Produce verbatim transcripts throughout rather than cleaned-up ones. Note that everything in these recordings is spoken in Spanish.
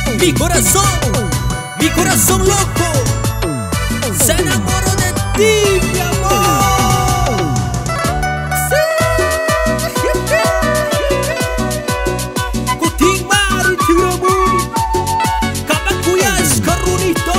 Mi corazón, mi corazón loco se enamoró de ti, mi amor. Sí. Kuting mari tiramuri, Kapakuya escarrunito,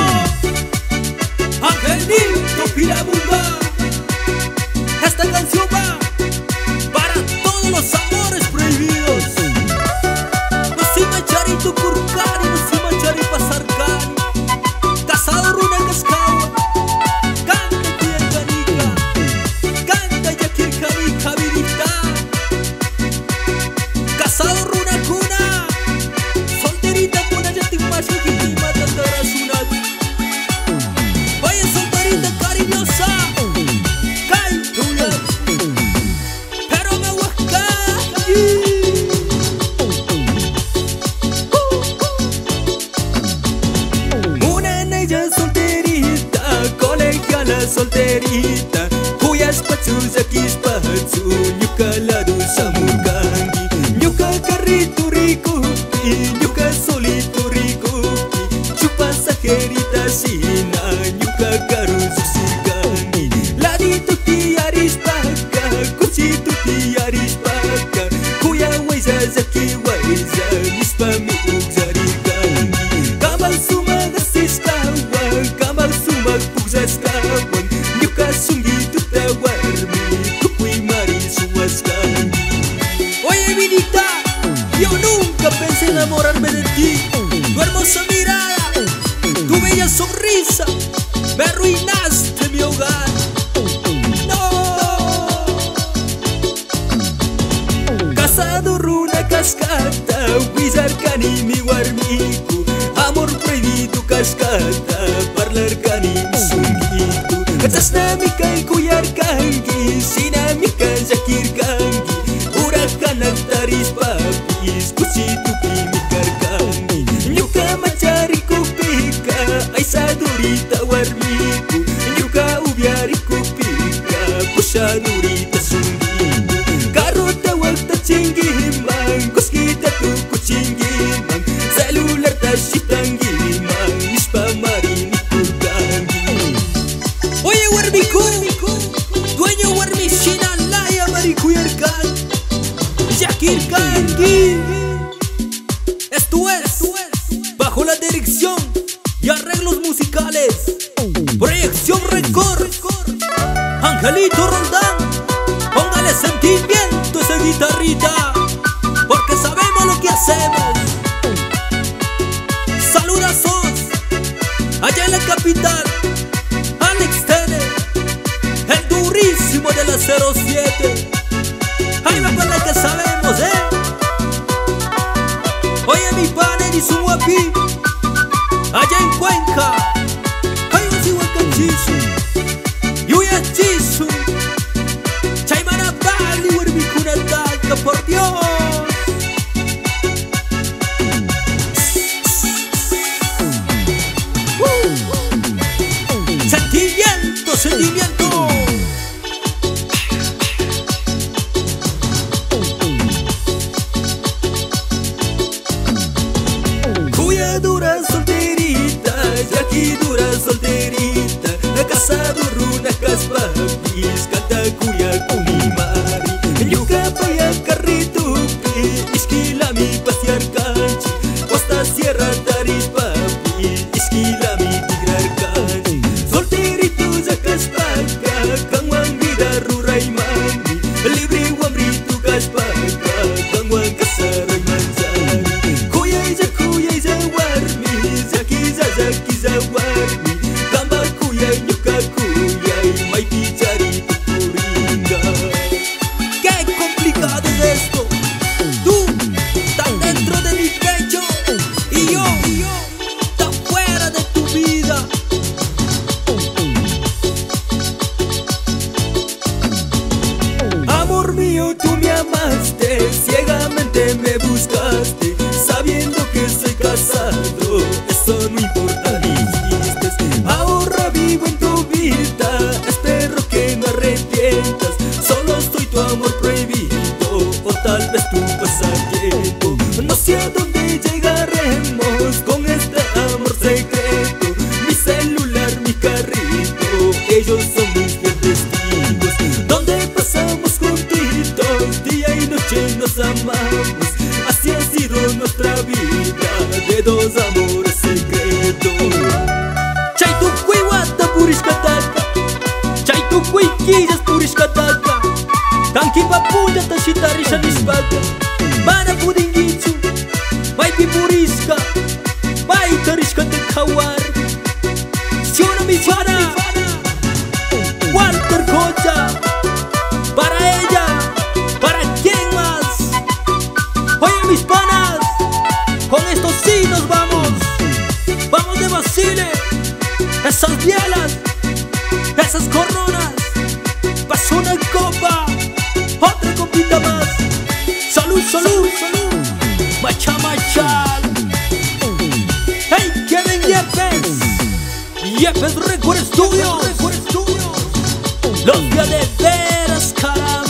Angelito Pirabunga. Esta canción va para todos los amores prohibidos. No si macharito kurkani, no si machari pasarkani. Casado runa cascawa, canta kuya canica, canta yakir canica virita. Casado runa cuna, solterita cuna yatik macho kitima tatarasunak. Vaya solterita cariñosa, cay tuya, pero me huascay. Solterita, kuyas patsus akis patsu, nyuka ladu samukangi, nyuka carrito rico, nyuka solito rico, chupa sajerita sina, nyuka karuzu sigangi, ladito tiaris paka, kuchito tiaris paka, kuya waiza zaki waiza, nispa mi ugzarigangi, kamal sumag asiskawan, kamal sumag pugzaskawan. Oye, vidita, yo nunca pensé enamorarme de ti. Tu hermosa mirada, tu bella sonrisa, me arruinaste mi hogar. No. Casado runa cascata, wizarkani mi warmiku, amor prohibido cascata, parlar kani mi sungiku. Atas nami kay kuyar kangi, sinami kay zakir kangi, urakan taris papis, kusitu pimikar kangi. Nyuka macari kupika, ay sadurita warmiku, nyuka ubiari kupika, kusadurita sungiku. Karota wakta cingimang, kuskita tu kucingimang, celular tasitangimang, nispa marini kurgangi. Oye, warmiku, dueño warmishina laya marikuyarkan, Yakir Kangi. Esto es bajo la dirección y arreglos musicales, Proyección Record, Angelito Roldán. Póngale sentimiento a esa guitarrita, porque sabemos lo que hacemos. Saludazos allá en la capital, Alex Tene, el durísimo de la cero siete. Ahí va con la que sabemos, eh. Oye, mi pane y su guapi, allá en Cuenca. Ay, un chihuacachisu, yuya chisu, chaimana bali, huermicuna taca, por Dios. Uh. Sentimiento, sentimiento. Kuya dura solterita, yaki dura solterita, casado runa caspapis, canta kuya kunimari, nyuka paya carrito pi, iskila mi pasear canchi, costa sierra taris papi, iskila mi tigrar canchi, solterito ya caspaka, kangwang vida ruray mami, libre wamrito caspaka, kangwang kasaray manzari, kuya ya kuya ya warmi, zaki za zaki za warmi, kamba kuya nyuka kuya, may pichari tukuringa. Qué complicado es esto. Tú estás dentro de mi pecho y yo, y yo tan fuera de tu vida. Amor mío, tú me amaste, ciegamente me buscaste, sabiendo que soy casado, eso no importa, dijiste. Ahora vivo en tu vida, espero que no arrepientas, solo soy tu amor prohibido, o tal vez tu pasatiempo. No sé a dónde llegaremos con sido nuestra vida de dos amores secretos. Chaytukui wata purishkataka, chaytukui quillas purishkataka, tankipa puya tashita risha nishpaka, mana pudingichu maypi purishka, mayta rishkate khawar. Siona mi fana, Walter Cocha, para ella, para quién más. Oye mis panas, con esto sí nos vamos. Vamos de vacile, esas bielas, esas coronas. Pasó una copa, otra copita más. Salud, salud, salud. Macha, macha. Hey, Kevin Yepes, Yepes Record Studios, los de veras, caramba.